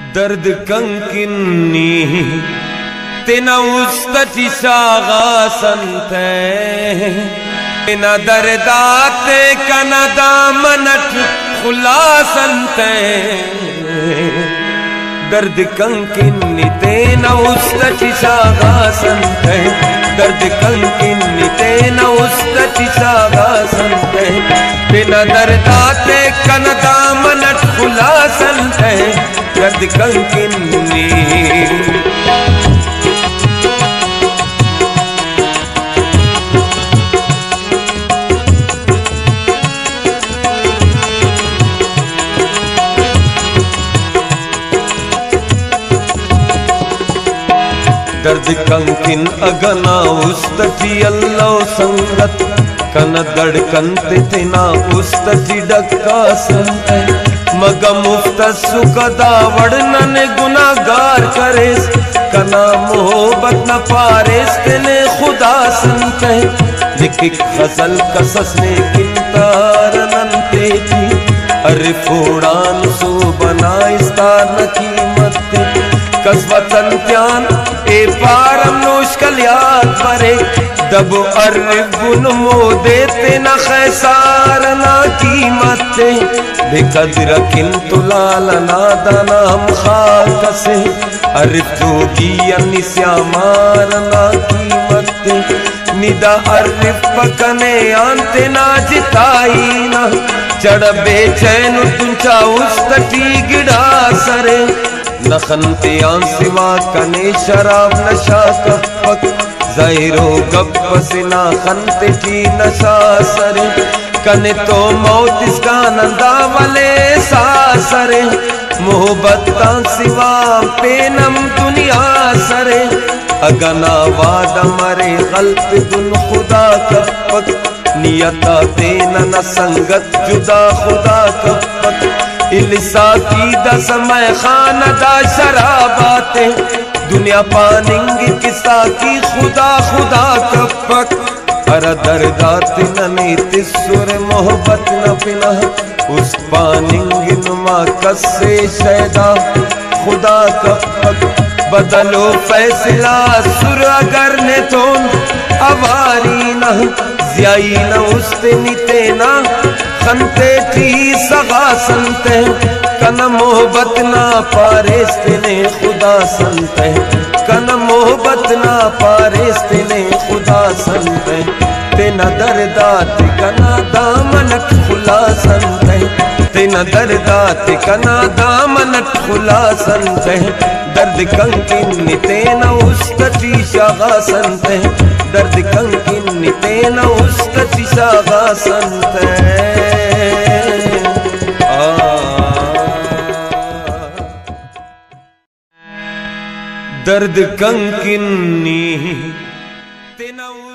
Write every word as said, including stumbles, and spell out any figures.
दर्द कंकिनी तेना उस्तची शागा संते तेना दर्दाते कना दामनट खुला संते दर्द कंकिनी तेना उस्तची शागा संते दर्द कंकिनी तेना उस्तची शागा संते तेना दर्दाते कना दामनट खुला संते दर्द कंकिनी दर्द कंकिन अगना उस्तची अल्लो संगत कन दड़कंते तिना उस्तची डक्का संते मग मुफ्त सुखदा वर्णन गुनागार करेस कना मोहब्बत न पारेस तेने खुदा संते लिखी खसल कसस ने किंतार नंते थी अरे फोड़ान सो बनाइस्तार न कीमत कसवतन त्यान ए पारम नोशकलियात परे दब अर्गुन मोदे ते न खैसार ना कीमत बेकदर किंतु लाल नादाना हम खाक से अर्फ जोगी अनिस्यामार ना कीमत निदा अर्फ पकने आंते ना जिताई ना चढ़ बेचैन तुंचा उस्तटी गिड़ा सरे नखनते आन सिवा कने शराब नशा कपक ज़ाहिरो गप सिना खनते की नशा सरे कने तो मौत इसका नंदा वाले सासरे मोहब्बत का सिवा पेनम दुनिया सरे अगना वादा मरे गल्प दुन खुदा कपक नियता तेना न संगत जुदा खुदा कपक इल्सा की दसमय खानदा शराबाते दुनिया पानिंग किसा की खुदा खुदा कपक हर दर्दात ननी तिसुर मोहब्बत न पिना उस पानिंग नुमा कसे शैदा खुदा कपक बदलो फैसला सुर अगर ने तो अवारी न ज़ियाई न उस्ते निते ना खनते थी सगा संते कन मोहब्बत ना पारेस्ते ने खुदा संते कन मोहब्बत ना पारेस्ते ने खुदा संते तेना दर्दात कना दामनट खुला संते तेना दर्दात कना दामनट खुला संते दर्द कंकिनी तेना उस्तची शागा संते दर्द कंकिनी तेना उस्तची शागा संते दर्द कंकिनी तेना